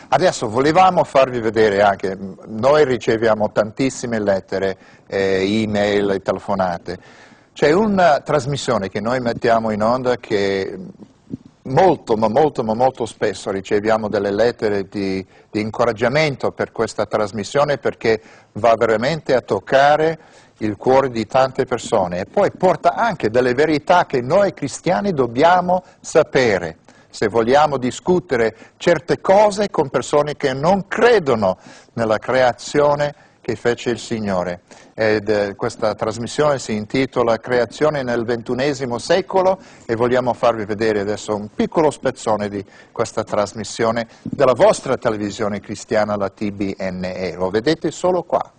Adesso volevamo farvi vedere anche, noi riceviamo tantissime lettere, email e telefonate. C'è una trasmissione che noi mettiamo in onda che molto spesso riceviamo delle lettere di incoraggiamento per questa trasmissione, perché va veramente a toccare il cuore di tante persone e poi porta anche delle verità che noi cristiani dobbiamo sapere se vogliamo discutere certe cose con persone che non credono nella creazione che fece il Signore. Questa trasmissione si intitola Creazione nel XXI secolo e vogliamo farvi vedere adesso un piccolo spezzone di questa trasmissione della vostra televisione cristiana, la TBNE. Lo vedete solo qua.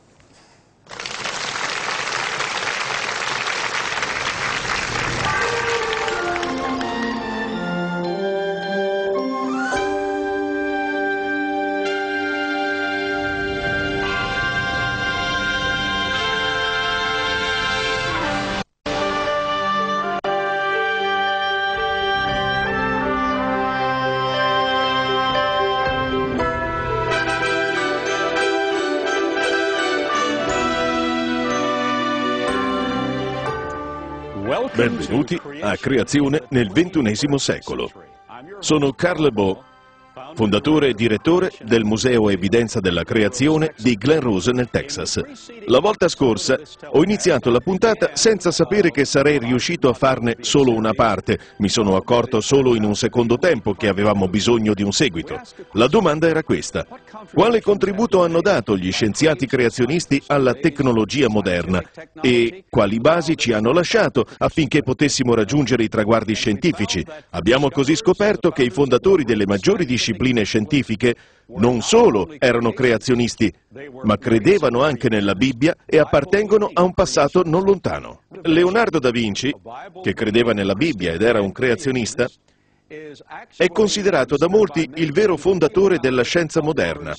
Benvenuti a Creazione nel XXI secolo. Sono Carl Baugh, fondatore e direttore del Museo Evidenza della Creazione di Glen Rose nel Texas. La volta scorsa ho iniziato la puntata senza sapere che sarei riuscito a farne solo una parte. Mi sono accorto solo in un secondo tempo che avevamo bisogno di un seguito. La domanda era questa: quale contributo hanno dato gli scienziati creazionisti alla tecnologia moderna e quali basi ci hanno lasciato affinché potessimo raggiungere i traguardi scientifici? Abbiamo così scoperto che i fondatori delle maggiori discipline scientifiche non solo erano creazionisti, ma credevano anche nella Bibbia e appartengono a un passato non lontano. Leonardo da Vinci, che credeva nella Bibbia ed era un creazionista, è considerato da molti il vero fondatore della scienza moderna.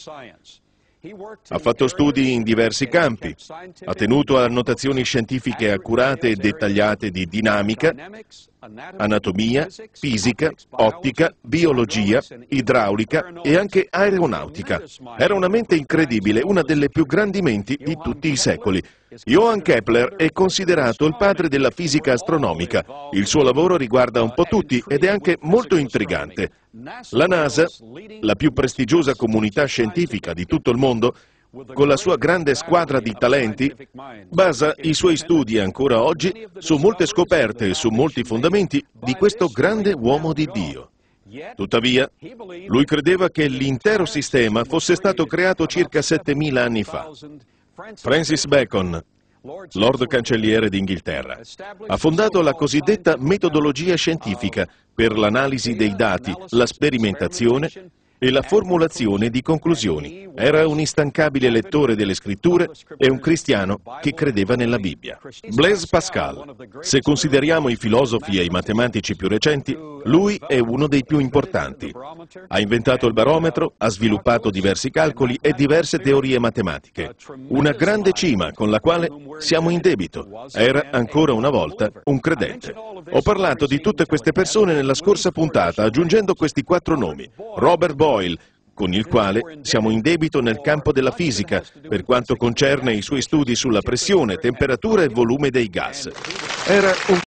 Ha fatto studi in diversi campi, ha tenuto annotazioni scientifiche accurate e dettagliate di dinamica, anatomia, fisica, ottica, biologia, idraulica e anche aeronautica. Era una mente incredibile, una delle più grandi menti di tutti i secoli. Johann Kepler è considerato il padre della fisica astronomica. Il suo lavoro riguarda un po' tutti ed è anche molto intrigante. La NASA, la più prestigiosa comunità scientifica di tutto il mondo, con la sua grande squadra di talenti, basa i suoi studi ancora oggi su molte scoperte e su molti fondamenti di questo grande uomo di Dio. Tuttavia, lui credeva che l'intero sistema fosse stato creato circa 7000 anni fa. Francis Bacon, Lord Cancelliere d'Inghilterra, ha fondato la cosiddetta metodologia scientifica per l'analisi dei dati, la sperimentazione e la formulazione di conclusioni. Era un instancabile lettore delle scritture e un cristiano che credeva nella Bibbia. Blaise Pascal. Se consideriamo i filosofi e i matematici più recenti, lui è uno dei più importanti. Ha inventato il barometro, ha sviluppato diversi calcoli e diverse teorie matematiche. Una grande cima con la quale siamo in debito. Era ancora una volta un credente. Ho parlato di tutte queste persone nella scorsa puntata, aggiungendo questi 4 nomi. Robert Boyle, con il quale siamo in debito nel campo della fisica, per quanto concerne i suoi studi sulla pressione, temperatura e volume dei gas. Era un